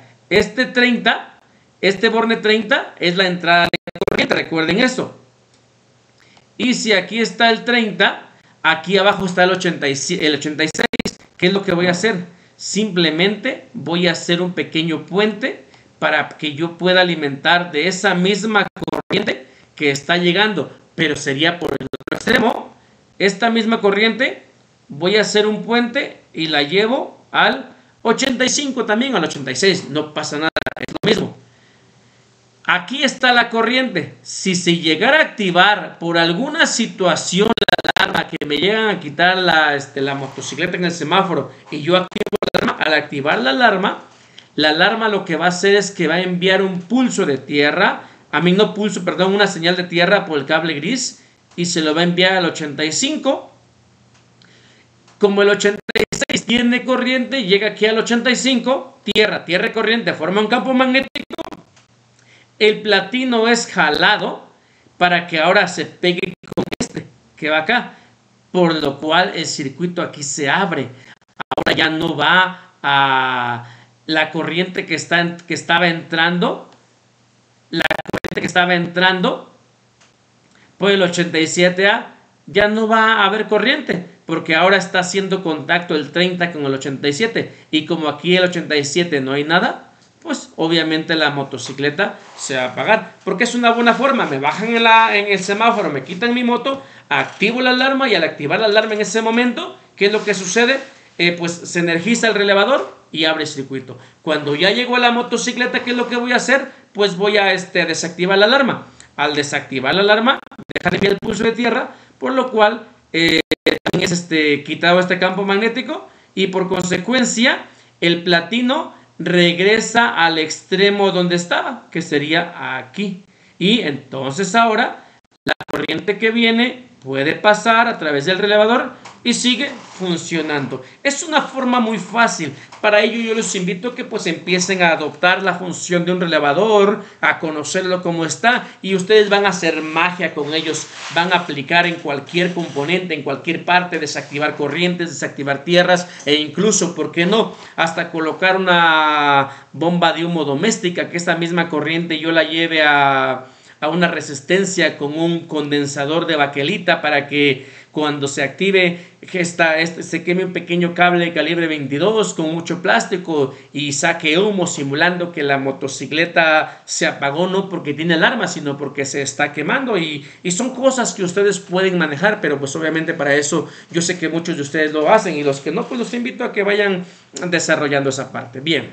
Este borne 30 es la entrada de corriente, recuerden eso. Y si aquí está el 30, aquí abajo está el 86. ¿Qué es lo que voy a hacer? Simplemente voy a hacer un pequeño puente para que yo pueda alimentar de esa misma corriente que está llegando, pero sería por el otro extremo. Esta misma corriente voy a hacer un puente y la llevo al 85 también, al 86, no pasa nada, es lo mismo. Aquí está la corriente. Si se llegara a activar por alguna situación la alarma, que me llegan a quitar la motocicleta en el semáforo y yo activo la alarma, al activar la alarma lo que va a hacer es que va a enviar un pulso de tierra, una señal de tierra por el cable gris y se lo va a enviar al 85. Como el 86 tiene corriente, llega aquí al 85, tierra y corriente forma un campo magnético. El platino es jalado para que ahora se pegue con este que va acá, por lo cual el circuito aquí se abre. Ahora ya no va a la corriente que estaba entrando. La corriente que estaba entrando por el 87A ya no va a haber corriente, porque ahora está haciendo contacto el 30 con el 87, y como aquí el 87 no hay nada, pues obviamente la motocicleta se va a apagar, porque es una buena forma. Me bajan en el semáforo, me quitan mi moto, activo la alarma, y al activar la alarma en ese momento, ¿qué es lo que sucede? Pues se energiza el relevador y abre el circuito. Cuando ya llegó a la motocicleta, ¿qué es lo que voy a hacer? Pues voy a desactivar la alarma. Al desactivar la alarma, deja de enviar el pulso de tierra, por lo cual también es quitado este campo magnético, y por consecuencia el platino regresa al extremo donde estaba, que sería aquí. Y entonces ahora la corriente que viene puede pasar a través del relevador y sigue funcionando. Es una forma muy fácil. Para ello yo les invito a que pues empiecen a adoptar la función de un relevador, a conocerlo como está, y ustedes van a hacer magia con ellos. Van a aplicar en cualquier componente, en cualquier parte, desactivar corrientes, desactivar tierras, e incluso, ¿por qué no?, hasta colocar una bomba de humo doméstica, que esta misma corriente yo la lleve a a una resistencia con un condensador de baquelita para que cuando se active se queme un pequeño cable de calibre 22 con mucho plástico y saque humo simulando que la motocicleta se apagó, no porque tiene alarma, sino porque se está quemando, y son cosas que ustedes pueden manejar, pero pues obviamente para eso yo sé que muchos de ustedes lo hacen, y los que no, pues los invito a que vayan desarrollando esa parte. Bien.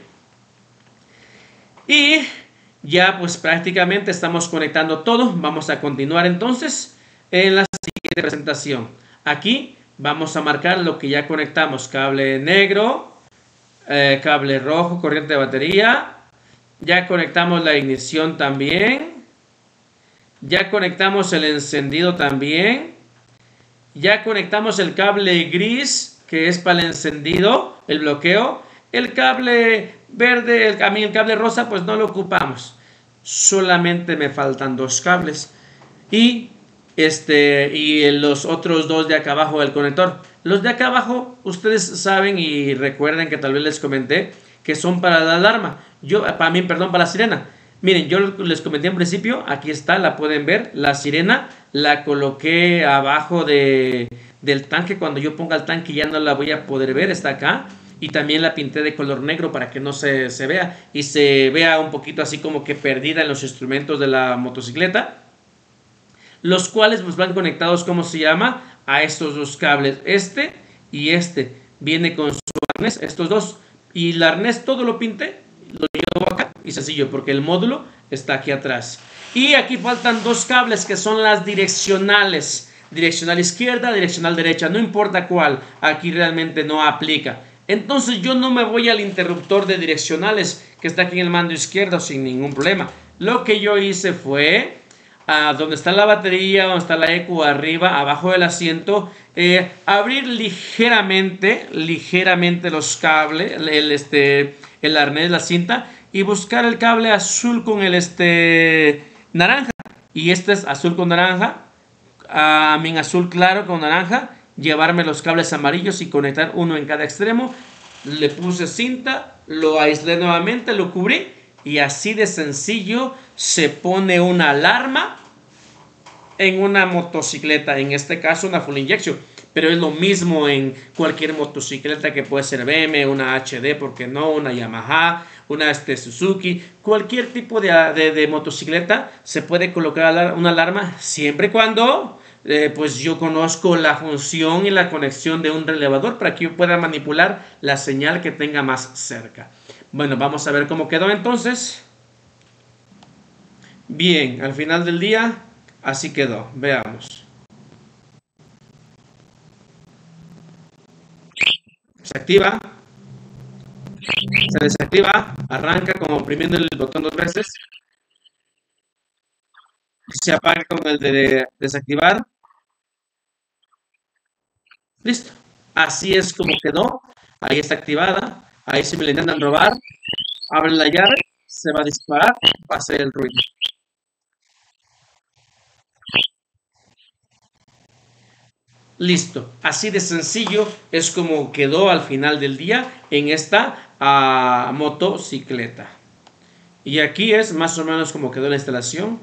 Y ya pues prácticamente estamos conectando todo. Vamos a continuar entonces en la siguiente presentación. Aquí vamos a marcar lo que ya conectamos: cable negro, cable rojo, corriente de batería. Ya conectamos la ignición también. Ya conectamos el encendido también. Ya conectamos el cable gris, que es para el encendido, el bloqueo. El cable verde, el cable rosa, pues no lo ocupamos. Solamente me faltan dos cables. Y los otros dos de acá abajo del conector. Los de acá abajo, ustedes saben y recuerden que tal vez les comenté que son para la alarma. Para la sirena. Miren, yo les comenté en principio, aquí está, la pueden ver, la sirena la coloqué abajo del tanque. Cuando yo ponga el tanque ya no la voy a poder ver, está acá. Y también la pinté de color negro para que no se vea y se vea un poquito así como que perdida en los instrumentos de la motocicleta, los cuales pues van conectados, ¿cómo se llama?, a estos dos cables, y viene con su arnés, estos dos, y el arnés todo lo pinté, lo llevo acá, y sencillo porque el módulo está aquí atrás. Y aquí faltan dos cables que son las direccionales, direccional izquierda, direccional derecha, no importa cuál, aquí realmente no aplica. Entonces yo no me voy al interruptor de direccionales que está aquí en el mando izquierdo sin ningún problema. Lo que yo hice fue donde está la batería, donde está la ECU, arriba, abajo del asiento, abrir ligeramente los cables, el arnés, la cinta, y buscar el cable azul con el naranja. Y este es azul con naranja, azul claro con naranja. Llevarme los cables amarillos y conectar uno en cada extremo. Le puse cinta, lo aislé nuevamente, lo cubrí, y así de sencillo se pone una alarma en una motocicleta, en este caso una full injection, pero es lo mismo en cualquier motocicleta, que puede ser BM, una HD, porque no, una Yamaha, una Suzuki, cualquier tipo de motocicleta se puede colocar una alarma, siempre y cuando pues yo conozco la función y la conexión de un relevador para que yo pueda manipular la señal que tenga más cerca. Bueno, vamos a ver cómo quedó entonces. Bien, al final del día así quedó. Veamos. Se activa, se desactiva, arranca como oprimiendo el botón dos veces, se apaga con el de desactivar. Listo. Así es como quedó. Ahí está activada. Ahí si me la intentan robar, abre la llave, se va a disparar, va a hacer el ruido. Listo. Así de sencillo es como quedó al final del día en esta motocicleta. Y aquí es más o menos como quedó la instalación.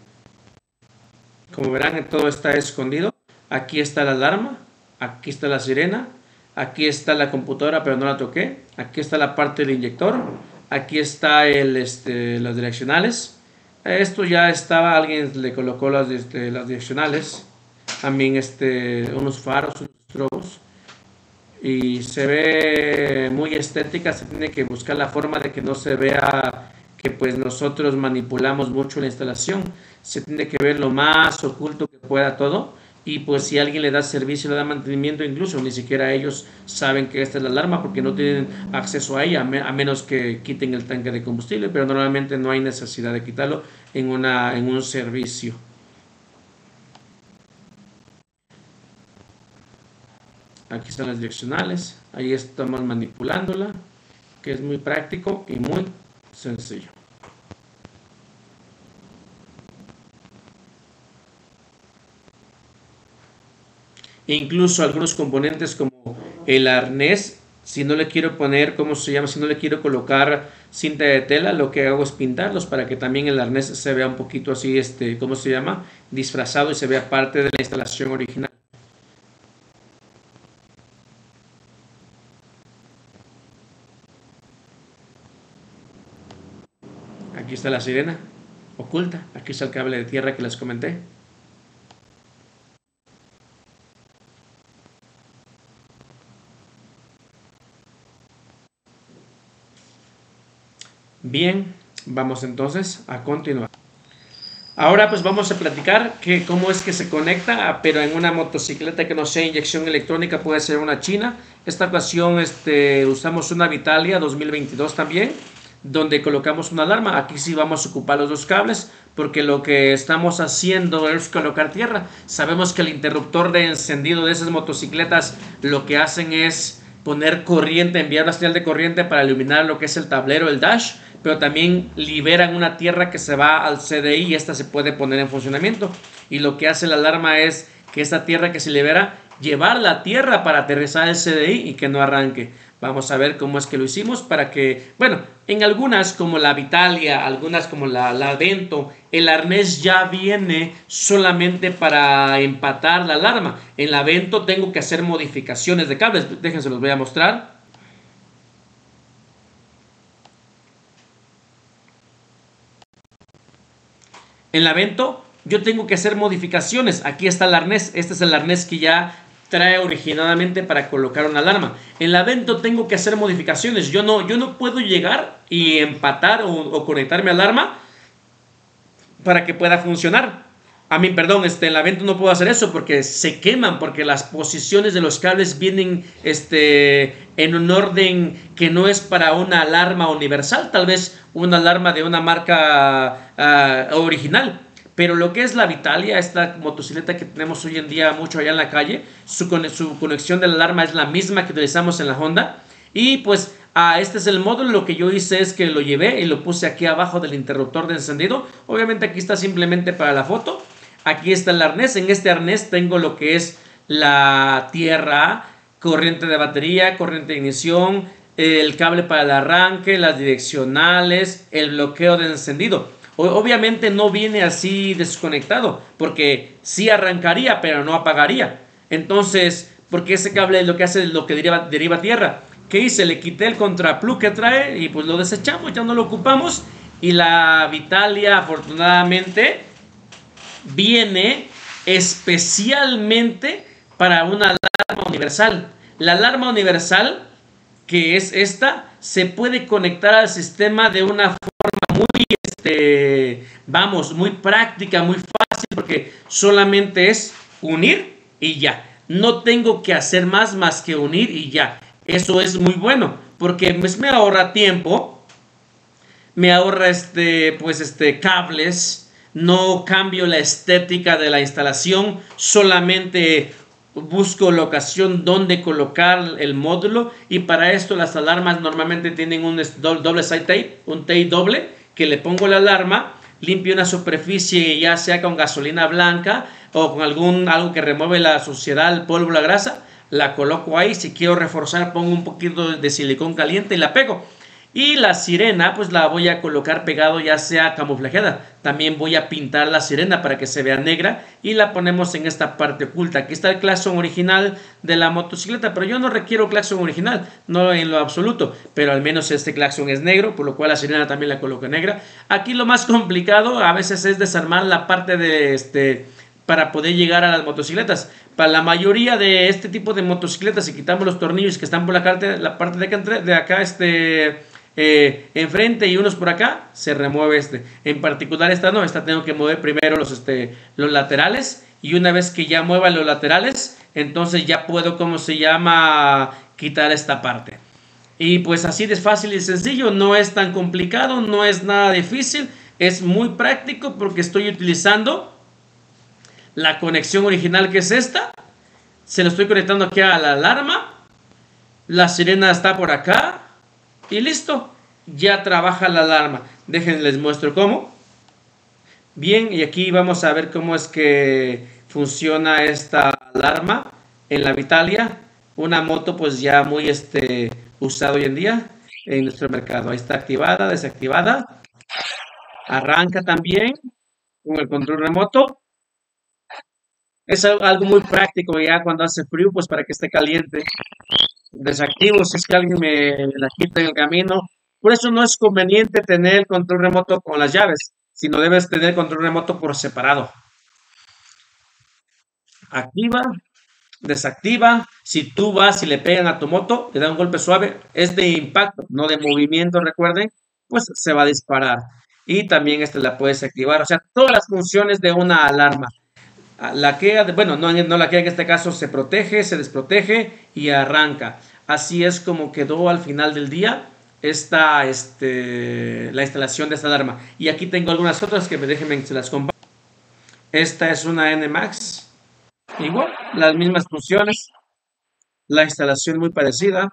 Como verán, todo está escondido. Aquí está la alarma, aquí está la sirena, aquí está la computadora, pero no la toqué. Aquí está la parte del inyector, aquí está las direccionales. Esto ya estaba, alguien le colocó las direccionales. También unos faros, unos estrobos. Y se ve muy estética. Se tiene que buscar la forma de que no se vea que pues nosotros manipulamos mucho la instalación. Se tiene que ver lo más oculto que pueda todo, y pues si alguien le da servicio, le da mantenimiento, incluso ni siquiera ellos saben que esta es la alarma porque no tienen acceso a ella, a menos que quiten el tanque de combustible, pero normalmente no hay necesidad de quitarlo en un servicio. Aquí están las direccionales, ahí estamos manipulándola, que es muy práctico y muy sencillo. Incluso algunos componentes como el arnés Si no le quiero poner, ¿cómo se llama? Si no le quiero colocar cinta de tela, lo que hago es pintarlos para que también el arnés se vea un poquito así, ¿cómo se llama? Disfrazado y se vea parte de la instalación original. Aquí está la sirena oculta. Aquí está el cable de tierra que les comenté. Bien, vamos entonces a continuar. Ahora pues vamos a platicar que cómo es que se conecta, pero en una motocicleta que no sea inyección electrónica, puede ser una china. Esta ocasión usamos una Vitalia 2022 también, donde colocamos una alarma. Aquí sí vamos a ocupar los dos cables, porque lo que estamos haciendo es colocar tierra. Sabemos que el interruptor de encendido de esas motocicletas lo que hacen es poner corriente, enviar una señal de corriente para iluminar lo que es el tablero, el dash, pero también liberan una tierra que se va al CDI y esta se puede poner en funcionamiento. Y lo que hace la alarma es que esta tierra que se libera, llevar la tierra para aterrizar el CDI y que no arranque. Vamos a ver cómo es que lo hicimos para que, bueno, en algunas como la Vitalia, algunas como la Vento, el arnés ya viene solamente para empatar la alarma. En la Vento tengo que hacer modificaciones de cables. Déjense los voy a mostrar. En la Vento yo tengo que hacer modificaciones. Aquí está el arnés. Este es el arnés que ya trae originalmente para colocar una alarma. En la Vento tengo que hacer modificaciones. Yo no puedo llegar y empatar o conectar mi alarma para que pueda funcionar. En la Vento no puedo hacer eso porque se queman, porque las posiciones de los cables vienen en un orden que no es para una alarma universal, tal vez una alarma de una marca original. Pero lo que es la Vitalia, esta motocicleta que tenemos hoy en día mucho allá en la calle, su conexión de la alarma es la misma que utilizamos en la Honda. Y pues este es el módulo. Lo que yo hice es que lo llevé y lo puse aquí abajo del interruptor de encendido. Obviamente aquí está simplemente para la foto. Aquí está el arnés. En este arnés tengo lo que es la tierra, corriente de batería, corriente de ignición, el cable para el arranque, las direccionales, el bloqueo de encendido. Obviamente no viene así desconectado, porque sí arrancaría, pero no apagaría. Entonces, porque ese cable lo que hace es lo que deriva tierra. ¿Qué hice? Le quité el contraplug que trae y pues lo desechamos, ya no lo ocupamos. Y la Vitalia, afortunadamente, viene especialmente para una alarma universal. La alarma universal, que es esta, se puede conectar al sistema de una forma muy práctica, muy fácil, porque solamente es unir y ya. No tengo que hacer más que unir y ya. Eso es muy bueno, porque me ahorra tiempo, me ahorra cables. No cambio la estética de la instalación, solamente busco locación donde colocar el módulo, y para esto las alarmas normalmente tienen un doble side tape, un tape doble, que le pongo la alarma, limpio una superficie ya sea con gasolina blanca o con algo que remueve la suciedad, el polvo, la grasa, la coloco ahí. Si quiero reforzar, pongo un poquito de silicón caliente y la pego. Y la sirena pues la voy a colocar pegado, ya sea camuflajeada. También voy a pintar la sirena para que se vea negra y la ponemos en esta parte oculta. Aquí está el claxon original de la motocicleta, pero yo no requiero claxon original, no en lo absoluto. Pero al menos este claxon es negro, por lo cual la sirena también la coloco negra. Aquí lo más complicado a veces es desarmar la parte de para poder llegar a las motocicletas. Para la mayoría de este tipo de motocicletas, si quitamos los tornillos que están por la parte de acá, enfrente y unos por acá, se remueve en particular esta no, esta tengo que mover primero los laterales, y una vez que ya mueva los laterales, entonces ya puedo, quitar esta parte. Y pues así de fácil y sencillo, no es tan complicado, no es nada difícil, es muy práctico porque estoy utilizando la conexión original, que es esta. Se lo estoy conectando aquí a la alarma, la sirena está por acá y listo, ya trabaja la alarma. Les muestro cómo. Bien, y aquí vamos a ver cómo es que funciona esta alarma en la Vitalia. una moto pues ya muy usada hoy en día en nuestro mercado. Ahí está activada, desactivada, arranca también con el control remoto. Es algo muy práctico ya cuando hace frío, pues para que esté caliente. Desactivo si es que alguien me la quita en el camino. Por eso no es conveniente tener el control remoto con las llaves, sino debes tener control remoto por separado. Activa, desactiva. Si tú vas y le pegan a tu moto, le da un golpe suave, es de impacto, no de movimiento, recuerden, pues se va a disparar. Y también la puedes activar, o sea, todas las funciones de una alarma. La queda, bueno, no la queda en este caso, se protege, se desprotege y arranca. Así es como quedó al final del día la instalación de esta alarma. Y aquí tengo algunas otras que déjenme se las comparto. Esta es una NMAX. Igual, las mismas funciones, la instalación muy parecida.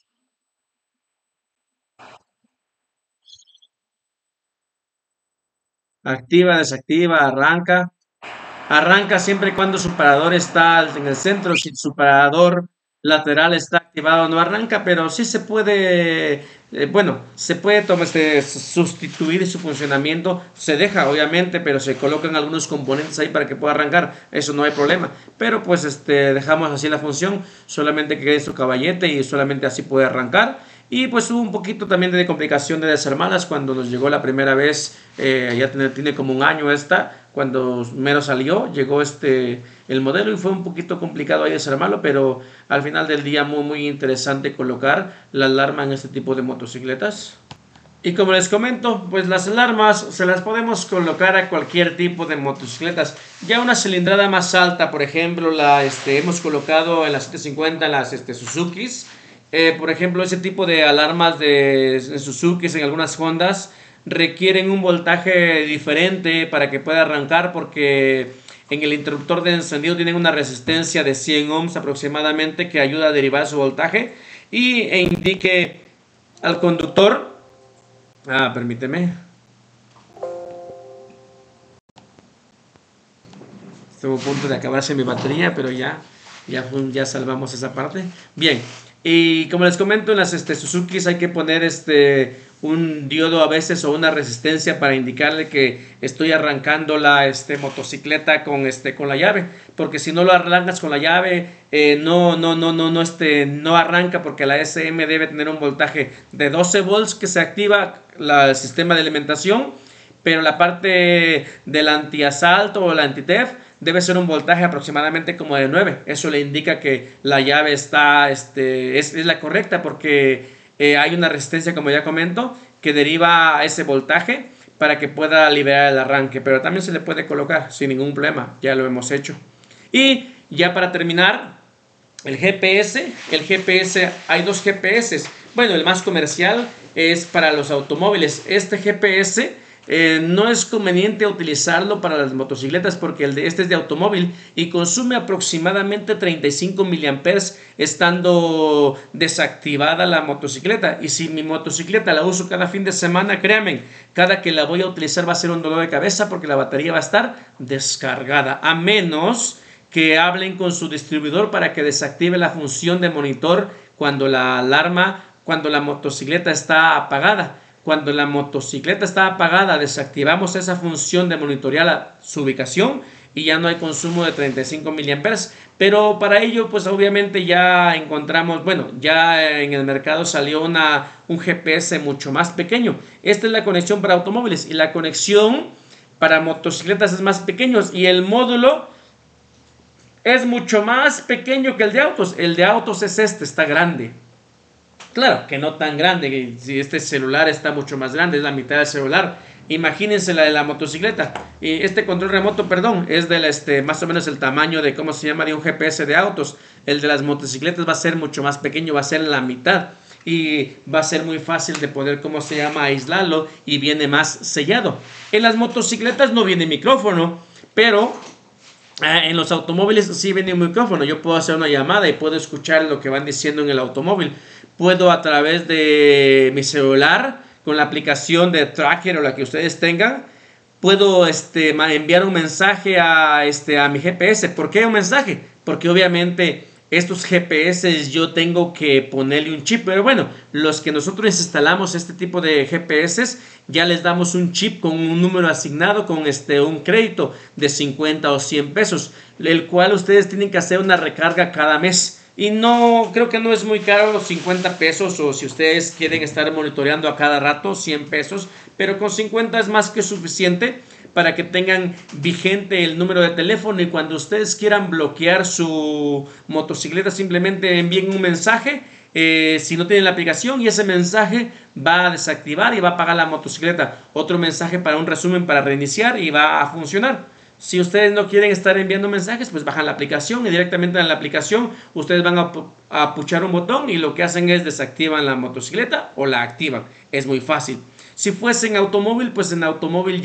Activa, desactiva, arranca. Arranca siempre y cuando su parador está en el centro. Si su parador lateral está activado, no arranca, pero sí se puede, bueno, se puede sustituir su funcionamiento. Se deja, obviamente, pero se colocan algunos componentes ahí para que pueda arrancar. Eso no hay problema. Pero pues dejamos así la función, solamente que quede su caballete y solamente así puede arrancar. Y pues hubo un poquito también de complicación de desarmarlas cuando nos llegó la primera vez, ya tiene como un año cuando mero salió, llegó el modelo y fue un poquito complicado ahí desarmarlo, pero al final del día muy interesante colocar la alarma en este tipo de motocicletas. Y como les comento, pues las alarmas se las podemos colocar a cualquier tipo de motocicletas. Ya una cilindrada más alta, por ejemplo, hemos colocado en las 750, en las Suzukis. Por ejemplo, ese tipo de alarmas de Suzuki en algunas Hondas requieren un voltaje diferente para que pueda arrancar porque en el interruptor de encendido tienen una resistencia de 100 ohms aproximadamente que ayuda a derivar su voltaje e indique al conductor. Permíteme. Estuve a punto de acabarse mi batería, pero ya salvamos esa parte. Bien, y como les comento, en las Suzukis hay que poner un diodo a veces o una resistencia para indicarle que estoy arrancando la motocicleta con la llave, porque si no lo arrancas con la llave no arranca, porque la SM debe tener un voltaje de 12 volts que se activa el sistema de alimentación, pero la parte del antiasalto o el anti-theft debe ser un voltaje aproximadamente como de 9. Eso le indica que la llave es la correcta porque hay una resistencia, como ya comento, que deriva a ese voltaje para que pueda liberar el arranque. Pero también se le puede colocar sin ningún problema. Ya lo hemos hecho. Y ya para terminar, el GPS. El GPS, hay dos GPS. Bueno, el más comercial es para los automóviles. Este GPS no es conveniente utilizarlo para las motocicletas porque este es de automóvil y consume aproximadamente 35 miliamperes estando desactivada la motocicleta. Y si mi motocicleta la uso cada fin de semana, créanme, cada que la voy a utilizar va a ser un dolor de cabeza porque la batería va a estar descargada, a menos que hablen con su distribuidor para que desactive la función de monitor cuando la motocicleta está apagada. Cuando la motocicleta está apagada, desactivamos esa función de monitorear su ubicación y ya no hay consumo de 35 miliamperes. Pero para ello, pues obviamente ya encontramos, bueno, ya en el mercado salió un GPS mucho más pequeño. Esta es la conexión para automóviles y la conexión para motocicletas es más pequeño y el módulo es mucho más pequeño que el de autos. El de autos está grande. Claro, que no tan grande, si este celular está mucho más grande, es la mitad del celular. Imagínense la de la motocicleta. Y este control remoto, perdón, es más o menos el tamaño de, ¿cómo se llama?, de un GPS de autos. El de las motocicletas va a ser mucho más pequeño, va a ser la mitad. Y va a ser muy fácil de poder, ¿cómo se llama?, aislarlo y viene más sellado. En las motocicletas no viene micrófono, pero en los automóviles sí viene un micrófono. Yo puedo hacer una llamada y puedo escuchar lo que van diciendo en el automóvil. Puedo a través de mi celular, con la aplicación de Tracker o la que ustedes tengan, puedo enviar un mensaje a mi GPS. ¿Por qué un mensaje? Porque obviamente estos GPS yo tengo que ponerle un chip, pero bueno, los que nosotros instalamos este tipo de GPS ya les damos un chip con un número asignado, con un crédito de 50 o 100 pesos, el cual ustedes tienen que hacer una recarga cada mes. Y no, creo que no es muy caro los 50 pesos, o si ustedes quieren estar monitoreando a cada rato, 100 pesos, pero con 50 es más que suficiente para que tengan vigente el número de teléfono, y cuando ustedes quieran bloquear su motocicleta simplemente envíen un mensaje, si no tienen la aplicación, y ese mensaje va a desactivar y va a apagar la motocicleta. Otro mensaje para un resumen para reiniciar y va a funcionar. Si ustedes no quieren estar enviando mensajes, pues bajan la aplicación y directamente en la aplicación ustedes van a puchar un botón y lo que hacen es desactivan la motocicleta o la activan. Es muy fácil. Si fuese en automóvil, pues en automóvil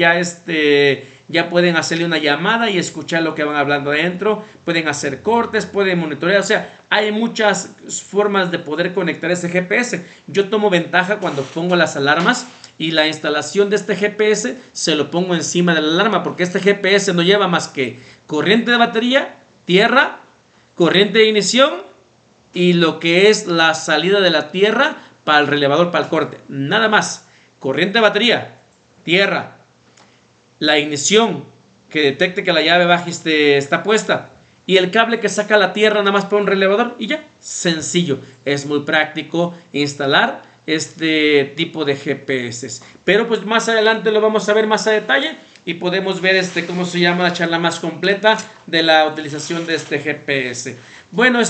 ya pueden hacerle una llamada y escuchar lo que van hablando adentro. Pueden hacer cortes, pueden monitorear. O sea, hay muchas formas de poder conectar ese GPS. Yo tomo ventaja cuando pongo las alarmas y la instalación de este GPS se lo pongo encima de la alarma, porque este GPS no lleva más que corriente de batería, tierra, corriente de ignición y lo que es la salida de la tierra para el relevador, para el corte. Nada más. Corriente de batería, tierra, la ignición que detecte que la llave baja está puesta, y el cable que saca la tierra nada más para un relevador, y ya, sencillo. Es muy práctico instalar este tipo de GPS, pero pues más adelante lo vamos a ver más a detalle y podemos ver cómo se llama la charla más completa de la utilización de este GPS. Bueno,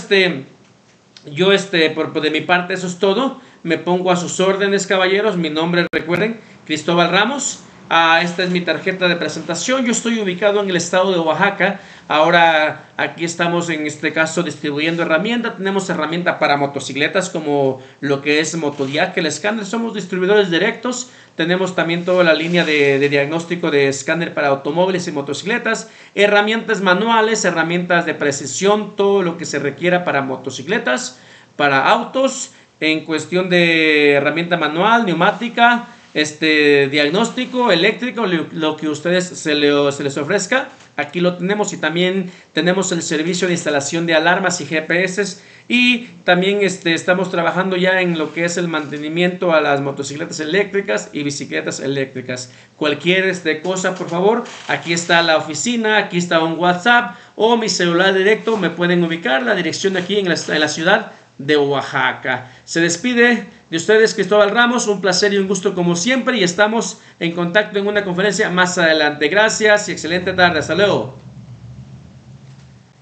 yo de mi parte eso es todo. Me pongo a sus órdenes, caballeros. Mi nombre, recuerden, Cristóbal Ramos. Esta es mi tarjeta de presentación. Yo estoy ubicado en el estado de Oaxaca. Ahora aquí estamos en este caso distribuyendo herramientas. Tenemos herramientas para motocicletas como lo que es Motodiac, el escáner. Somos distribuidores directos. Tenemos también toda la línea de diagnóstico de escáner para automóviles y motocicletas. Herramientas manuales, herramientas de precisión, todo lo que se requiera para motocicletas, para autos, en cuestión de herramienta manual, neumática, diagnóstico, eléctrico, lo que a ustedes se les ofrezca. Aquí lo tenemos, y también tenemos el servicio de instalación de alarmas y GPS, y también estamos trabajando ya en lo que es el mantenimiento a las motocicletas eléctricas y bicicletas eléctricas. Cualquier cosa, por favor, aquí está la oficina, aquí está un WhatsApp o mi celular directo, me pueden ubicar. La dirección aquí en la ciudad de Oaxaca. Se despide de ustedes Cristóbal Ramos, un placer y un gusto como siempre, y estamos en contacto en una conferencia más adelante. Gracias y excelente tarde. Hasta luego.